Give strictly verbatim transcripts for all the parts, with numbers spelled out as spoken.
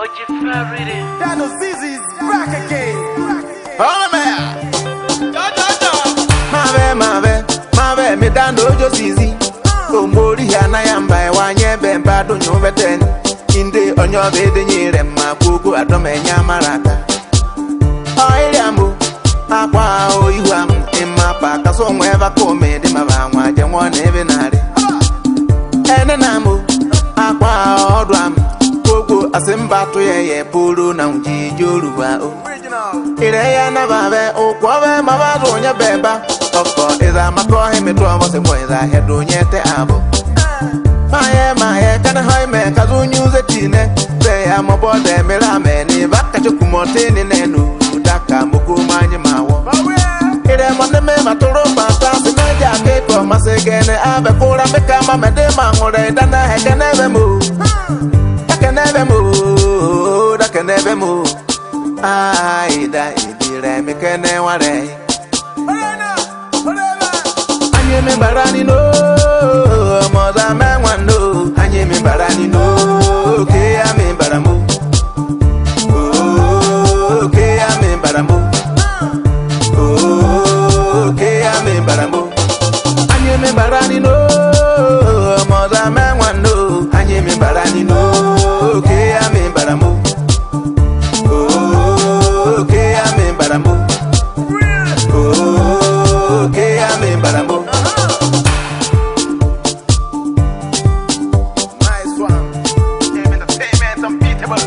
Dano Zizi's back again. Oh man, Mave, Mave, Mave, me Dano Zizi. Omori hana yamba wanye bemba do nyobeten. Inde onyo bede nyire makugu adome nyamaraka. Oiliambu, akwa oiwam imapa kaso mweva kome di mabangwa jengwa nebe nare. Ene namu, akwa odwam. Asimba to ye puru na unji yoruba o. Ireya na babe o kwawe mabado nya bemba. Oko iza makohe mitwa wase mwiza hedu nyete abo. Maye maye kana hai me kazu nyuze tine. Zeya mabode mirame ni baka chukumote ni nenu. Daka muku manye mawo. Ire mwande me maturo pata simeja keko masegene abe kura meka mamede mangore dana hekene bemu. Can never move, I can never move. I die, I can never day. I am in Barani, no, Mother Man, one no. I am in Barani, no, okay, I'm in Baramu. Okay, I'm in Baramu. Okay, I'm in Baramu. I am in Barani, no, Mother Man, one no. I am in Barani, no. Okay, I'm in Baramu. Oh, okay, I'm in Baramu. Oh, okay, I'm in Baramu. Nice one. Game entertainment unbeatable.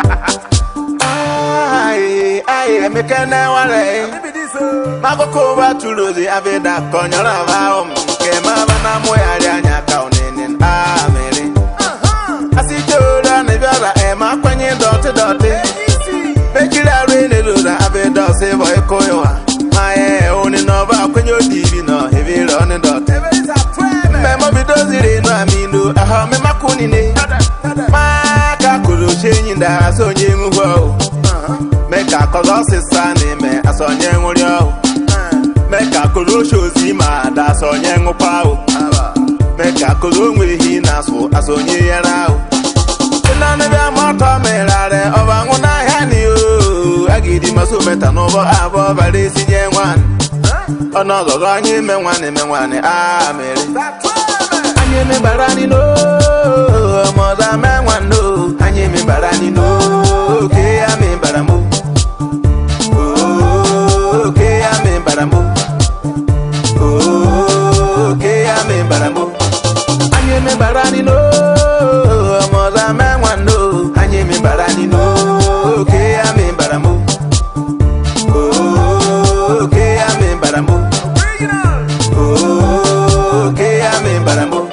Aye, aye, me can now wale. Mago kova tuluzi aveda konyora vaom. Kema bana moya janya kaunin amere. Asijora nevara ema kwenye dote dote. Mekira rene lura abeda se boy koyoa. Maye oni nova kwenye divi no heavy run dote. Memo bidozire no amino aha me makuni ne. Maka kuru chenyi nda asonye ngwo. Meka kozo sisa ne me asonye nguryo. Meka kuru shozi ma da asonye ngpa o. Meka kuru ngwehi na so asonye yara o. Nane be moto merare obangu na yani o. Agidi maso meta no bo abo bare sinye wan. Ono go anyi me wan me wan a mere. Anyi me barani no. Moza me wan no. Anyi me barani no. Okay, I'm in Baramu. Okay, I'm in Baramu. Okay, I'm in Baramu. Anyi me barani no. Moza me wan no. Anyi me barani no. Okay, I'm in Baramu. Okay, I'm in Baramu. Okay, I'm in Baramu.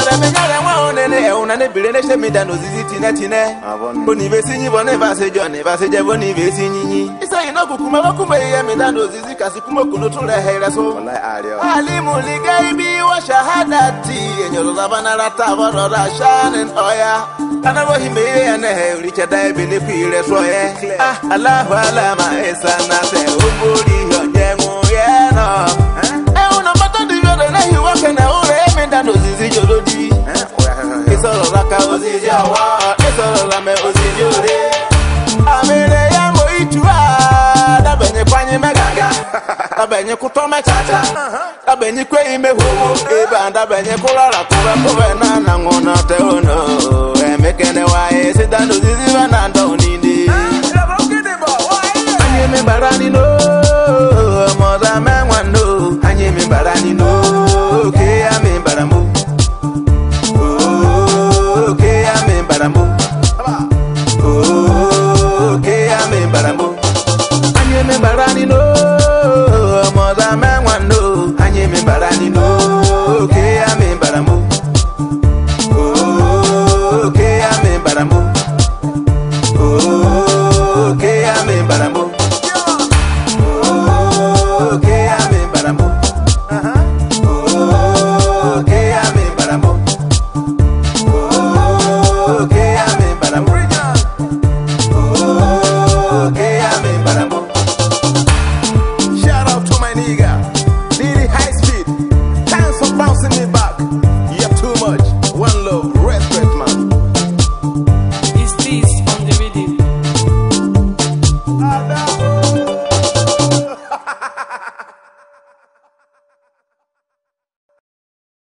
Ne bile ne shemi dano zizi tina tine. Boni vesi nyi bone vase jone vase je boni vesi nyi. Isa ino kukuma wakuma ye me dano zizi kasi kuma kuno tule hera so. Wallahi alio. Alimu ligaibi wa shahadati enyoro zabana rata boro rashanen oya. Kana rohi me ye ne he richa dai bile pire so ye. Ah Allahu alama esa na se uburi honyengu ye no. Eh una mata di yore na hiwa kana ore me dano zizi jolodi. Isolo laka oziji awa, isolo lame oziji ore. Amire ya mo itua, da benye kwanye megaga, da benye kutome chacha, da benye kwe ime huo, eba da benye kulala kuwe kuwe na na ngona te ono. Emekene wa esi dando zizi wa nanda unindi. Anye me barani no, moza me wano. Anye me barani no, ke ame baramu. Okay, I'm in Baramu. Okay, I'm in Baramu. I am in Barani no. Moza me wan no. I am in Barani no. Okay, I'm in Baramu. Okay, I'm in Baramu. Okay, I'm in Baramu. Okay, I'm in Baramu. Okay, I'm in Baramu. Okay.